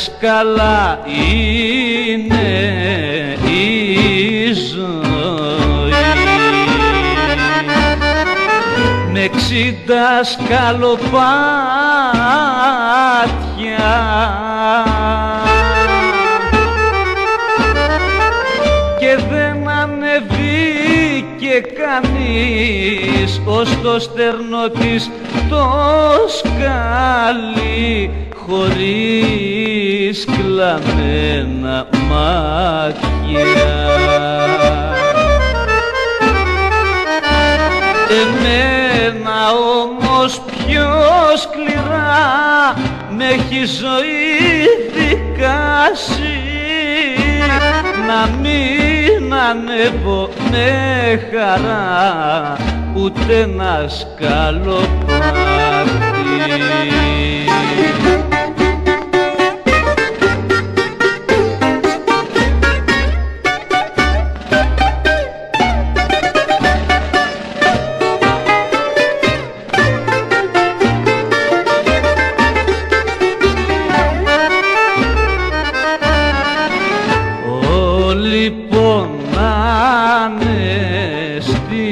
δάσκαλα είναι η ζωή, με 60 σκαλοπάτια και δεν ανεβήκε κανείς ως το στερνό της το σκάλι χωρίς κλαμμένα μάτια. Εμένα όμως πιο σκληρά με έχει ζωή δικάσει, να μην ανέβω με χαρά ούτε ένα σκαλοπάτι. Όλοι πονάνε στη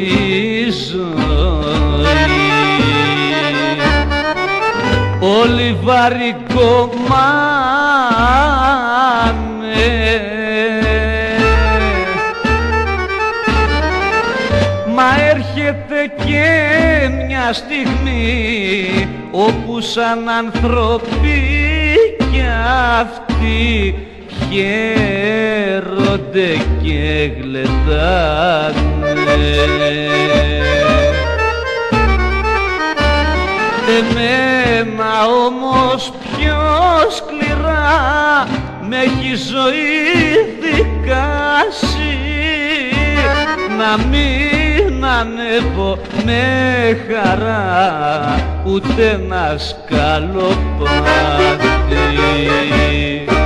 ζωή, όλοι βαρικομάνε, μα έρχεται και μια στιγμή όπου σαν άνθρωποι κι αυτοί χαίρονται και γλεντάνε. Εμένα όμως πιο σκληρά με έχει ζωή δικάσει, να μην ανέβω με χαρά ούτε ένα σκαλοπάτι.